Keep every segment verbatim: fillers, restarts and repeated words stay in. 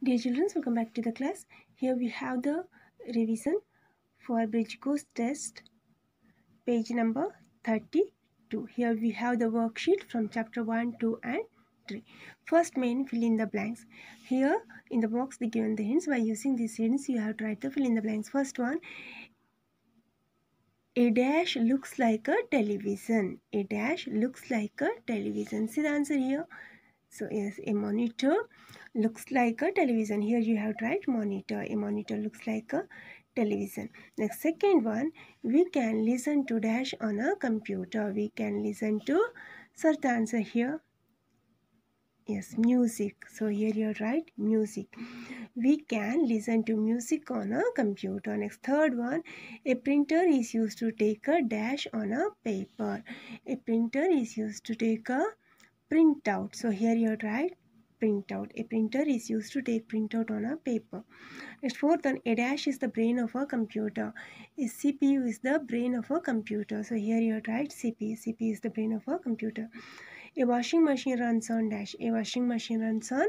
Dear children, welcome back to the class. Here we have the revision for Bridge Course test, page number thirty-two. Here we have the worksheet from chapter one, two and three. First main, fill in the blanks. Here in the box they given the hints. By using these hints you have to write the fill in the blanks. First one, a dash looks like a television. A dash looks like a television. See the answer here. So yes, a monitor looks like a television. Here you have to write monitor. A monitor looks like a television. Next, second one, we can listen to dash on a computer. We can listen to, search the answer here. Yes, music. So here you write music. We can listen to music on a computer. Next, third one, a printer is used to take a dash on a paper. A printer is used to take a printout. So here you write printout. A printer is used to take printout on a paper. Next, fourth one, a dash is the brain of a computer. A C P U is the brain of a computer. So here you write C P U. C P U is the brain of a computer. A washing machine runs on dash. A washing machine runs on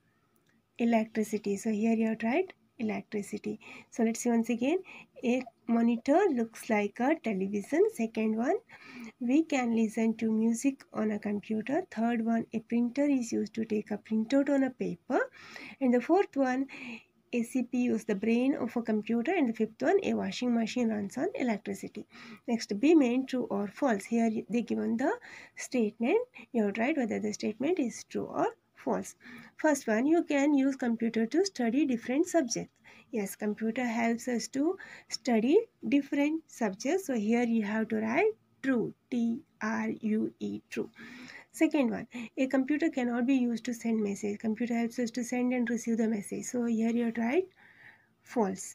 electricity. So here you write electricity. So let's see once again. A monitor looks like a television. Second one, we can listen to music on a computer. Third one, a printer is used to take a printout on a paper. And the fourth one, a C P U is the brain of a computer. And the fifth one, a washing machine runs on electricity. Next, be main, true or false. Here they given the statement. You have to write whether the statement is true or false. First one, you can use computer to study different subjects. Yes, computer helps us to study different subjects. So here you have to write true. T R U E, true. Second one, a computer cannot be used to send message. Computer helps us to send and receive the message. So here you write false.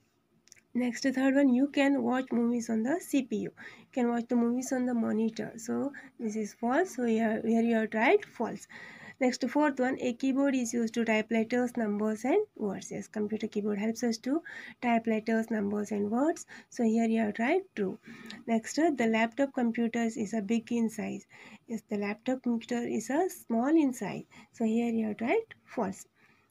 Next, the third one, you can watch movies on the C P U. You can watch the movies on the monitor. So this is false. So here, here you have to write false. Next, fourth one, a keyboard is used to type letters, numbers and words. Yes, computer keyboard helps us to type letters, numbers and words. So here you have to write true. Next, the laptop computer is a big in size. Yes, the laptop computer is a small in size. So here you have to write false.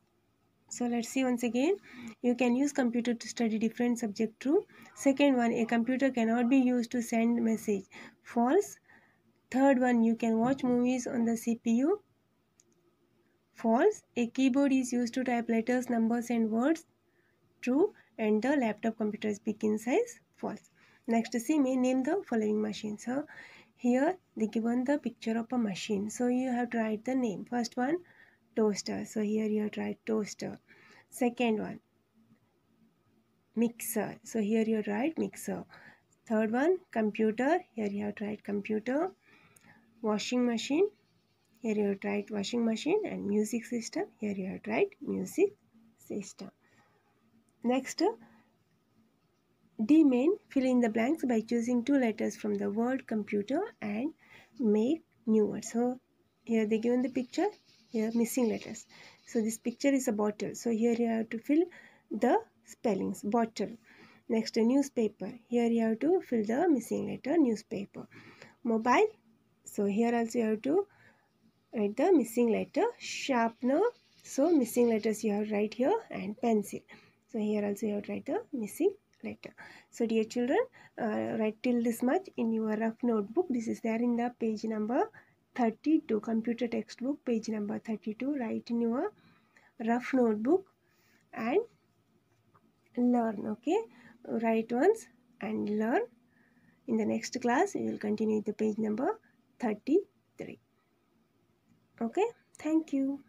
So let's see once again. You can use computer to study different subject, true. Second one, a computer cannot be used to send message, false. Third one, you can watch movies on the C P U, false. A keyboard is used to type letters, numbers and words, true. And the laptop computer is big in size, false. Next, see me, name the following machine. So here they given the picture of a machine. So you have to write the name. First one, toaster. So here you have to write toaster. Second one, mixer. So here you write mixer. Third one, computer. Here you have to write computer. Washing machine. Here you have to write washing machine. And music system. Here you have to write music system. Next, D main, fill in the blanks by choosing two letters from the word computer and make new words. So here they given the picture. Here missing letters. So this picture is a bottle. So here you have to fill the spellings, bottle. Next, a newspaper. Here you have to fill the missing letter, newspaper. Mobile. So here also you have to write the missing letter, sharpener. So missing letters you have to write here, and pencil. So here also you have to write the missing letter. So dear children, uh, write till this much in your rough notebook. This is there in the page number thirty-two, computer textbook, page number thirty-two. Write in your rough notebook and learn. Okay, write once and learn. In the next class we will continue the page number thirty-three. Okay, thank you.